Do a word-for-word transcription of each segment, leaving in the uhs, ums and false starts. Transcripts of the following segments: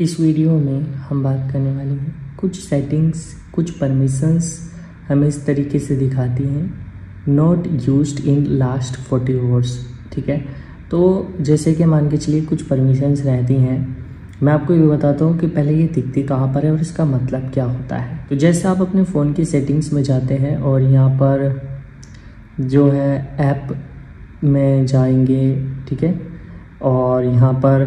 इस वीडियो में हम बात करने वाले हैं कुछ सेटिंग्स, कुछ परमिशंस हमें इस तरीके से दिखाती हैं not used in last forty hours. ठीक है, तो जैसे कि मान के चलिए कुछ परमिशंस रहती हैं, मैं आपको ये बताता हूँ कि पहले ये दिखती कहाँ पर है और इसका मतलब क्या होता है। तो जैसे आप अपने फ़ोन की सेटिंग्स में जाते हैं और यहाँ पर जो है ऐप में जाएंगे, ठीक है, और यहाँ पर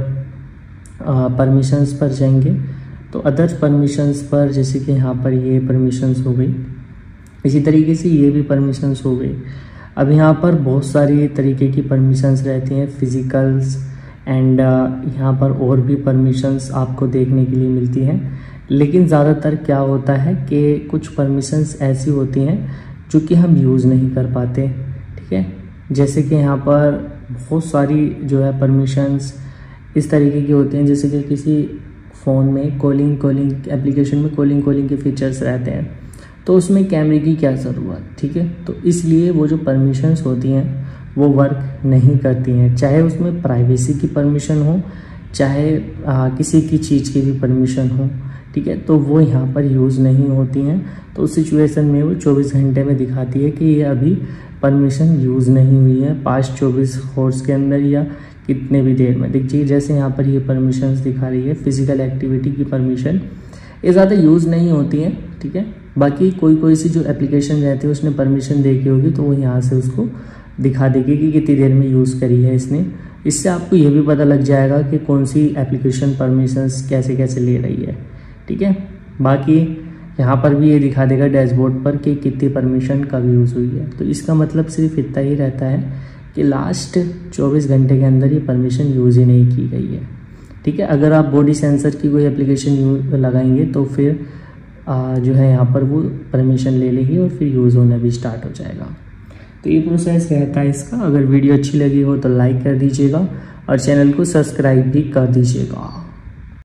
परमिशंस पर जाएंगे तो अदर्स परमिशंस पर, जैसे कि यहाँ पर ये परमिशंस हो गई, इसी तरीके से ये भी परमिशंस हो गई। अब यहाँ पर बहुत सारी तरीके की परमिशंस रहती हैं, फिजिकल्स एंड यहाँ पर और भी परमिशंस आपको देखने के लिए मिलती हैं। लेकिन ज़्यादातर क्या होता है कि कुछ परमिशंस ऐसी होती हैं जो कि हम यूज़ नहीं कर पाते। ठीक है, जैसे कि यहाँ पर बहुत सारी जो है परमिशंस इस तरीके की होती हैं, जैसे कि किसी फ़ोन में कॉलिंग कॉलिंग एप्लीकेशन में कॉलिंग कॉलिंग के फीचर्स रहते हैं, तो उसमें कैमरे की क्या ज़रूरत। ठीक है, तो इसलिए वो जो परमिशंस होती हैं वो वर्क नहीं करती हैं, चाहे उसमें प्राइवेसी की परमिशन हो, चाहे आ, किसी की चीज़ की भी परमिशन हो। ठीक है, तो वो यहाँ पर यूज़ नहीं होती हैं। तो उस सिचुएशन में वो चौबीस घंटे में दिखाती है कि ये अभी परमिशन यूज़ नहीं हुई है पास्ट चौबीस आवर्स के अंदर या कितने भी देर में। देखिए जैसे यहाँ पर ये परमिशंस दिखा रही है, फिजिकल एक्टिविटी की परमिशन, ये ज़्यादा यूज़ नहीं होती हैं। ठीक है, बाकी कोई कोई सी जो एप्लीकेशन रहती है उसने परमिशन देखी होगी तो वो यहाँ से उसको दिखा देगी कि कितनी देर में यूज़ करी है इसने। इससे आपको ये भी पता लग जाएगा कि कौन सी एप्लीकेशन परमिशंस कैसे कैसे ले रही है। ठीक है, बाकी यहाँ पर भी ये दिखा देगा डैशबोर्ड पर कि कितनी परमिशन कब यूज़ हुई है। तो इसका मतलब सिर्फ इतना ही रहता है कि लास्ट चौबीस घंटे के अंदर ये परमिशन यूज़ ही नहीं की गई है। ठीक है, अगर आप बॉडी सेंसर की कोई एप्लीकेशन यूज लगाएंगे तो फिर आ, जो है यहाँ पर वो परमिशन ले लेगी और फिर यूज़ होना भी स्टार्ट हो जाएगा। तो ये प्रोसेस रहता है इसका। अगर वीडियो अच्छी लगी हो तो लाइक कर दीजिएगा और चैनल को सब्सक्राइब भी कर दीजिएगा।